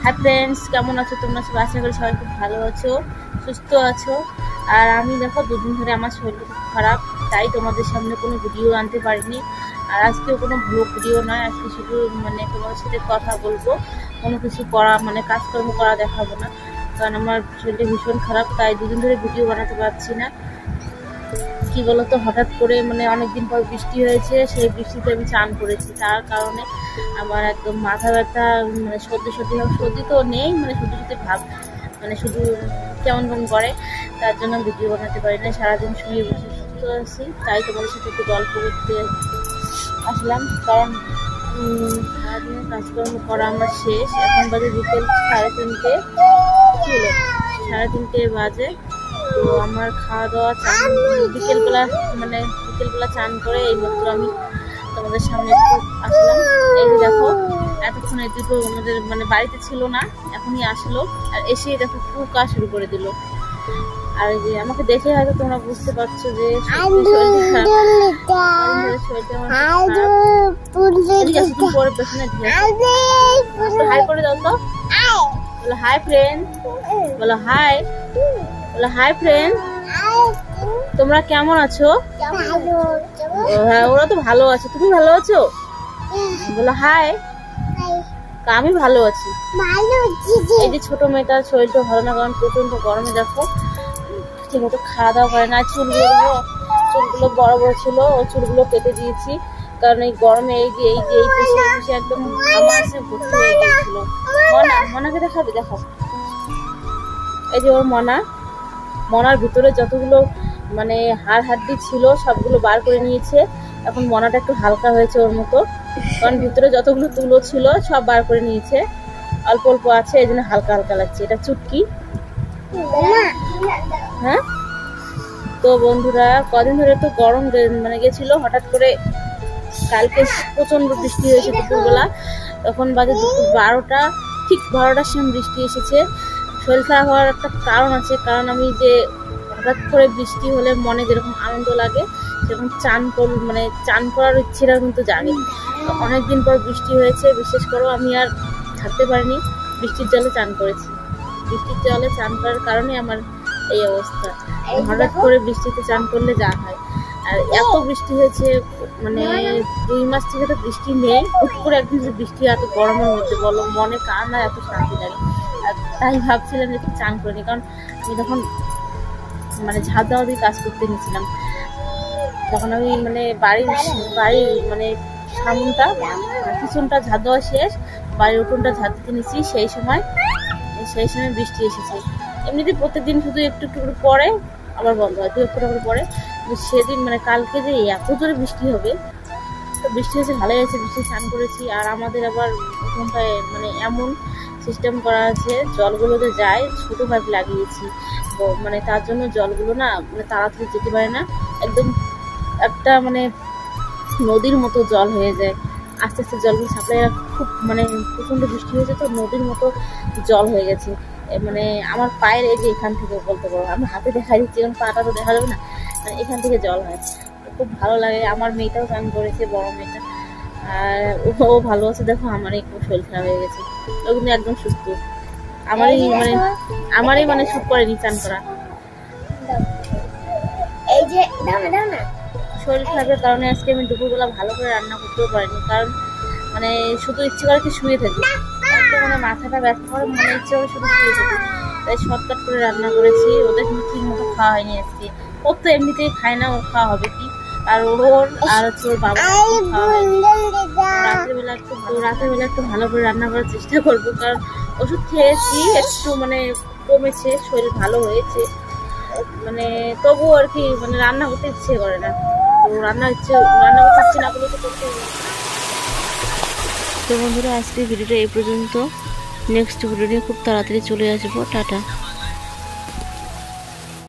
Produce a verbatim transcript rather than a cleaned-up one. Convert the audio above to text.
Hi friends, কেমন আছো তোমরা সবাই? আশা করি সবাই খুব ভালো আছো, সুস্থ আছো। আর আমি দেখো দুদিন ধরে আমার শরীরটা খুব খারাপ, তাই তোমাদের সামনে কোনো ভিডিও আনতে পারিনি। আর আজকেও কোনো ব্লগ ভিডিও নয়, আজকে শুধু মানে তোমাদের সাথে কথা বলবো, কোনো কিছু করা মানে কাজকর্ম করা দেখাবো না, কারণ আমার শরীরটা ভীষণ খারাপ, তাই দুদিন ধরে ভিডিও বানাতে পারছি না। কি বলতো, হঠাৎ করে মানে অনেকদিন পর বৃষ্টি হয়েছে, সেই বৃষ্টিতে আমি চান করেছি, তার কারণে আমার একদম মাথা ব্যথা, মানে সর্দি সর্দি ভাব, সর্দি তো নেই, মানে সর্দি সর্দি ভাব, মানে শুধু কেমন কেমন করে, তার জন্য ভিডিও বানাতে পারি না। সারাদিন শুয়ে বসে সুস্থ আছি, তাই তোমাদের সাথে একটু গল্প করতে আসলাম, কারণ সারাদিনের কাজকর্ম করা আমার শেষ। এখন বাজে বিকেল সাড়ে তিনটে, কি হলো সাড়ে তিনটে বাজে। তো আমার খাওয়া দাওয়া চান বিকেলবেলা মানে বিকেলবেলা চান করে এই মাত্র আমি তোমাদের সামনে একটু আসলাম। এই যে দেখো, এতক্ষণ এই দুটো আমাদের মানে বাড়িতে ছিল না, এখনই আসলো, আর এসে দেখো পোকা শুরু করে দিল। আর এই যে আমাকে দেখে হয়তো তোমরা বুঝতে পারছো যে হাই করে দাও তো, বলো হাই ফ্রেন্ড, বলো হাই, বলো হাই ফ্রেন্ড, তোমরা কেমন আছো? হ্যাঁ, ওরা তো ভালো আছে, তুমি ভালো আছো? বলো হাই। আমি ভালো আছি। এই যে ছোট মেয়েটার শরীরটা ভালো না, কারণ প্রচন্ড গরমে দেখো ঠিক মতো খাওয়া দাওয়া করে না। চুলগুলো চুলগুলো বড় বড় ছিল, ও চুলগুলো কেটে দিয়েছি, কারণ এই গরমে এই যে এই যে এই পেশে পেশে একদম আমার এসে ভর্তি হয়ে গিয়েছিল। মনা, মনাকে দেখাবি, দেখাও। এই যে ওর মনা, মনার ভিতরে যতগুলো মানে হাড় হাড্ডি ছিল সবগুলো বার করে নিয়েছে। এখন মনাটা একটু হালকা হয়েছে ওর মতো, কারণ ভিতরে যতগুলো তুলো ছিল সব বার করে নিয়েছে, অল্প অল্প আছে, এই জন্য হালকা হালকা লাগছে। এটা চুটকি। হ্যাঁ, তো বন্ধুরা কদিন ধরে তো গরম মানে গেছিল, হঠাৎ করে কালকে প্রচন্ড বৃষ্টি হয়েছে দুপুরবেলা, তখন বাজে দুপুর বারোটা, ঠিক বারোটার সময় বৃষ্টি এসেছে। শরীর খারাপ হওয়ার একটা কারণ আছে, কারণ আমি যে হঠাৎ করে বৃষ্টি হলে মনে যেরকম আনন্দ লাগে, সেরকম চান কর মানে চান করার ইচ্ছেটা কিন্তু জাগে। অনেকদিন পর বৃষ্টি হয়েছে, বিশেষ করে আমি আর থাকতে পারিনি, বৃষ্টির জলে চান করেছি। বৃষ্টির জলে চান করার কারণে আমার এই অবস্থা। হঠাৎ করে বৃষ্টিতে চান করলে যা হয়। আর এত বৃষ্টি হয়েছে, মানে দুই মাস থেকে তো বৃষ্টি নেই, হুট করে একদিন যে বৃষ্টি এত গরমের মধ্যে, বলো মনে কার না এত শান্তি লাগে। আর তাই ভাবছিলাম একটু চান করিনি, কারণ আমি তখন মানে ঝাঁপ দেওয়া দিয়ে কাজ করতে নিয়েছিলাম, তখন আমি মানে বাড়ির বাড়ির মানে সামনটা পিছনটা ঝাঁপ দেওয়া শেষ, বাড়ির উঠোনটা ঝাঁপ দিতে নিচ্ছি, সেই সময় সেই সময় বৃষ্টি এসেছে। এমনিতে প্রত্যেকদিন শুধু একটু একটু করে পড়ে, আবার বন্ধ হয়, দু একটু করে পড়ে। সেদিন মানে কালকে যে এত জোরে বৃষ্টি হবে, তো বৃষ্টি হয়েছে ভালোই হয়েছে, বৃষ্টি স্নান করেছি। আর আমাদের আবার উঠোনটায় মানে এমন সিস্টেম করা আছে, জলগুলো যে যায় ছোটো পাইপ লাগিয়েছি, মানে তার জন্য জলগুলো না মানে তাড়াতাড়ি যেতে পারে না, একদম একটা মানে নদীর মতো জল হয়ে যায়, আস্তে আস্তে জলগুলো সাপ্লাই খুব মানে প্রচণ্ড বৃষ্টি হয়েছে, তো নদীর মতো জল হয়ে গেছে। মানে আমার পায়ের এই যে এখান থেকে বলতে পারো, আমি হাতে দেখা দিচ্ছি, কারণ পাটা তো দেখা যাবে না, মানে এখান থেকে জল হয়, খুব ভালো লাগে। আমার মেয়েটাও চান করেছে, বড় মেয়েটা, আর ও ভালো আছে। দেখো আমারই খুব শরীর খারাপ হয়ে গেছে, ও কিন্তু একদম সুস্থ। আমারই মানে আমারই মানে সুখ করেনি চান করা। এই যে শরীর খারাপের কারণে আজকে আমি দুপুরবেলা ভালো করে রান্না করতেও পারিনি, কারণ মানে শুধু ইচ্ছে করে কি শুয়ে থাকি, মানে মাথাটা ব্যথা করে, মনে ইচ্ছে করে শুধু শুয়ে থাকি, তাই শর্টকাট করে রান্না করেছি। ওদের কিন্তু ঠিক মতো খাওয়া হয়নি আজকে, ওর তো এমনিতেই খায় না, ওর খাওয়া হবে কি, আর ওর আর হচ্ছে ওর বাবা খাওয়া হয়নি। রাতের বেলা একটু রাতের বেলা একটু ভালো করে রান্না করার চেষ্টা করবো, কারণ ওষুধ খেয়েছি, একটু মানে কমেছে, শরীর ভালো হয়েছে, মানে তবুও আর কি মানে রান্না করতে ইচ্ছে করে না, তো রান্না ইচ্ছে রান্না করতে ইচ্ছে না করলে তো করতে হবে। তো বন্ধুরা আজকের ভিডিওটা এই পর্যন্ত, নেক্সট ভিডিও নিয়ে খুব তাড়াতাড়ি চলে আসবো। টাটা।